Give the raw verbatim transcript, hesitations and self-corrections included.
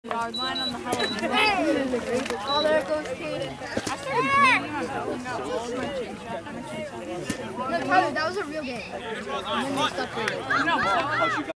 Yard line on the Halloween. Oh, there goes Kaden. I started cleaning on going out all my change after my change. No, Tyler, that was a real game. And then they stopped reading. No,